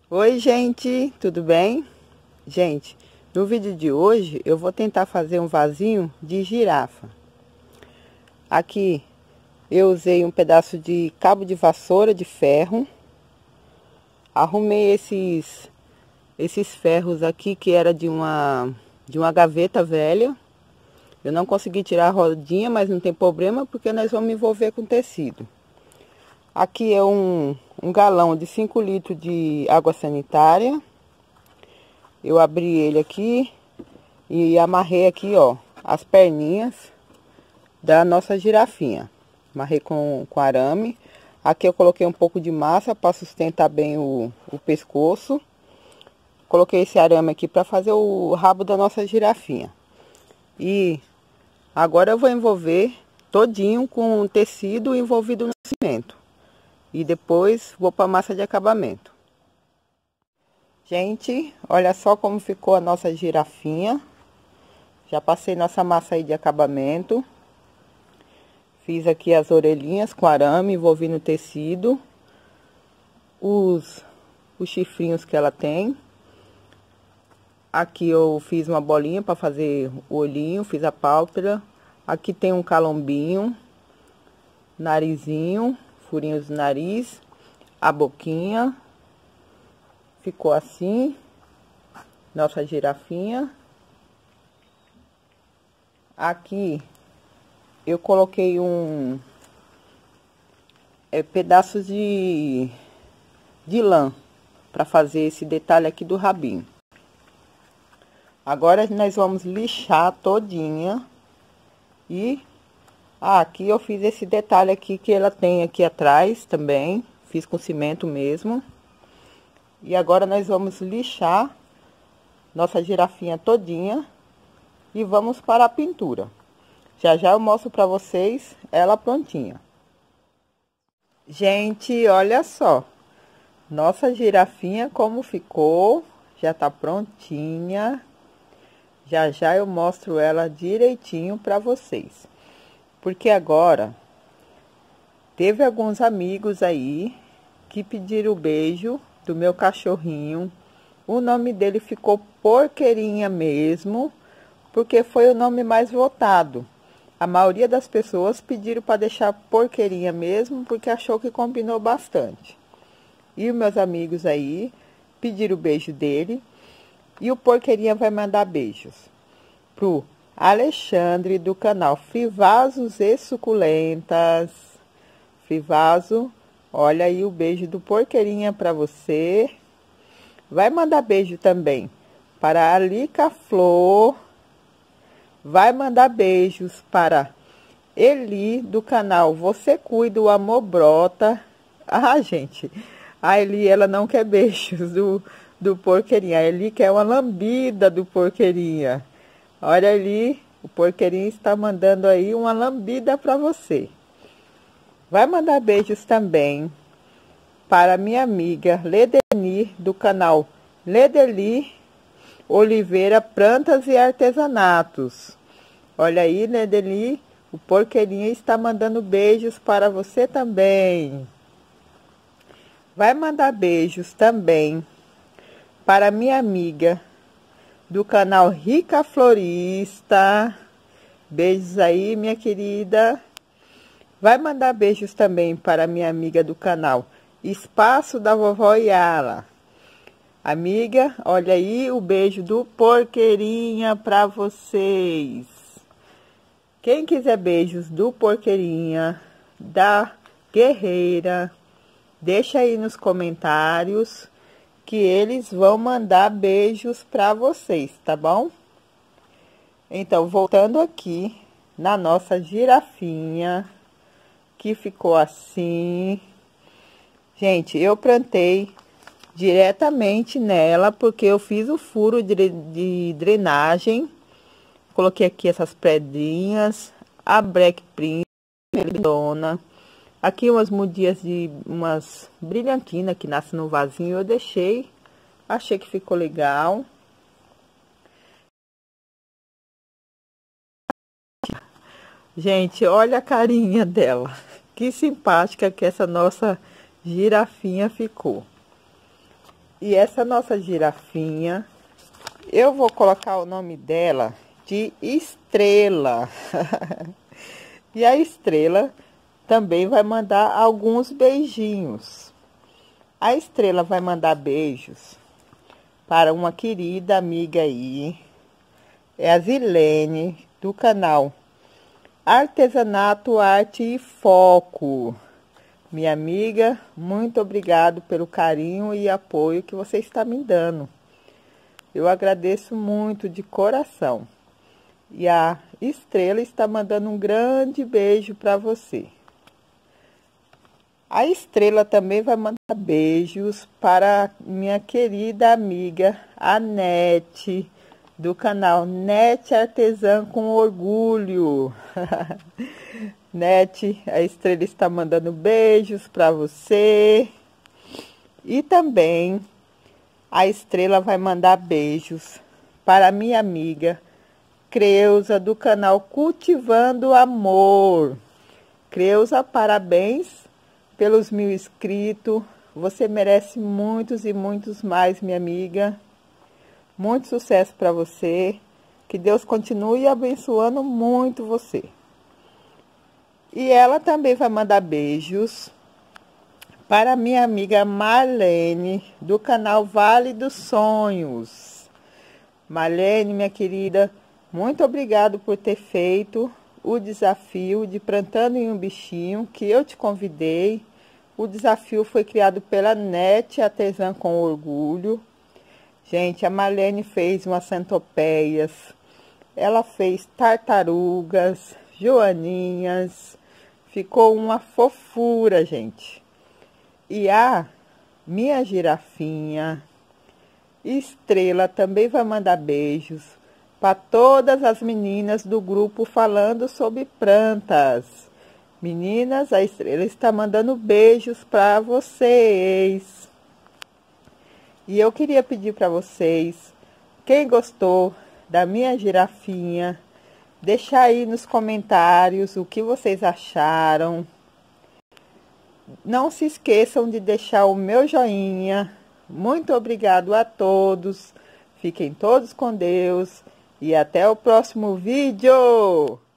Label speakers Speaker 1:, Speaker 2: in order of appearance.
Speaker 1: Oi, gente, tudo bem? Gente, no vídeo de hoje eu vou tentar fazer um vasinho de girafa. Aqui eu usei um pedaço de cabo de vassoura de ferro. Arrumei esses ferros aqui que era de uma gaveta velha. Eu não consegui tirar a rodinha, mas não tem problema porque nós vamos envolver com tecido. Aqui é um galão de 5 litros de água sanitária. Eu abri ele aqui e amarrei aqui, ó, as perninhas da nossa girafinha. Amarrei com arame. Aqui eu coloquei um pouco de massa para sustentar bem o pescoço. Coloquei esse arame aqui para fazer o rabo da nossa girafinha. E agora eu vou envolver todinho com tecido envolvido no cimento. E depois vou para a massa de acabamento. Gente, olha só como ficou a nossa girafinha. Já passei nossa massa aí de acabamento. Fiz aqui as orelhinhas com arame, envolvi no tecido. Os chifrinhos que ela tem. Aqui eu fiz uma bolinha para fazer o olhinho, fiz a pálpebra. Aqui tem um calombinho, narizinho, furinhos do nariz, a boquinha. Ficou assim, nossa girafinha. Aqui eu coloquei pedaços de lã para fazer esse detalhe aqui do rabinho. Agora nós vamos lixar todinha. E aqui eu fiz esse detalhe aqui que ela tem aqui atrás também. Fiz com cimento mesmo. E agora nós vamos lixar nossa girafinha todinha. E vamos para a pintura. Já já eu mostro para vocês ela prontinha. Gente, olha só. Nossa girafinha como ficou. Já tá prontinha. Já já eu mostro ela direitinho para vocês. Porque agora teve alguns amigos aí que pediram o beijo do meu cachorrinho. O nome dele ficou Porqueirinha mesmo, porque foi o nome mais votado. A maioria das pessoas pediram para deixar Porqueirinha mesmo, porque achou que combinou bastante. E os meus amigos aí pediram o beijo dele. E o Porqueirinha vai mandar beijos pro Alexandre do canal Frivasos e Suculentas. Frivaso, olha aí o beijo do Porqueirinha para você. Vai mandar beijo também para a Lica Flor. Vai mandar beijos para Eli do canal Você Cuida, o Amor Brota. Ah, gente, a Eli ela não quer beijos do Porqueirinha. A Eli quer uma lambida do Porqueirinha. Olha ali, o Porqueirinha está mandando aí uma lambida para você. Vai mandar beijos também para minha amiga Ledeni do canal Ledeli Oliveira Plantas e Artesanatos. Olha aí, Ledeli, o Porqueirinha está mandando beijos para você também. Vai mandar beijos também para minha amiga do canal Rica Florista. Beijos aí, minha querida. Vai mandar beijos também para minha amiga do canal Espaço da Vovó Yala. Amiga, olha aí o beijo do Porqueirinha para vocês. Quem quiser beijos do Porqueirinha, da Guerreira, deixa aí nos comentários que eles vão mandar beijos para vocês, tá bom? Então, voltando aqui na nossa girafinha, que ficou assim. Gente, eu plantei diretamente nela, porque eu fiz o furo de drenagem. Coloquei aqui essas pedrinhas, a Black Prince, lindona. Aqui umas mudinhas de umas brilhantinas que nascem no vasinho, eu deixei. Achei que ficou legal. Gente, olha a carinha dela. Que simpática que essa nossa girafinha ficou. E essa nossa girafinha, eu vou colocar o nome dela de Estrela. E a Estrela também vai mandar alguns beijinhos. A Estrela vai mandar beijos para uma querida amiga aí. É a Zilene, do canal Artesanato, Arte e Foco. Minha amiga, muito obrigado pelo carinho e apoio que você está me dando. Eu agradeço muito de coração. E a Estrela está mandando um grande beijo para você. A Estrela também vai mandar beijos para minha querida amiga, a Nete, do canal Nete Artesã com Orgulho. Nete, a Estrela está mandando beijos para você. E também a Estrela vai mandar beijos para minha amiga Creuza, do canal Cultivando Amor. Creuza, parabéns pelos 1000 inscritos. Você merece muitos e muitos mais, minha amiga. Muito sucesso para você. Que Deus continue abençoando muito você. E ela também vai mandar beijos para minha amiga Marlene, do canal Vale dos Sonhos. Marlene, minha querida, muito obrigado por ter feito o desafio de Plantando em um Bichinho, que eu te convidei. O desafio foi criado pela Nete Artesã com Orgulho. Gente, a Marlene fez umas centopeias, ela fez tartarugas, joaninhas, ficou uma fofura, gente. E a minha girafinha Estrela também vai mandar beijos para todas as meninas do grupo Falando sobre Plantas. Meninas, a Estrela está mandando beijos para vocês. E eu queria pedir para vocês, quem gostou da minha girafinha, deixar aí nos comentários o que vocês acharam. Não se esqueçam de deixar o meu joinha. Muito obrigado a todos. Fiquem todos com Deus. E até o próximo vídeo.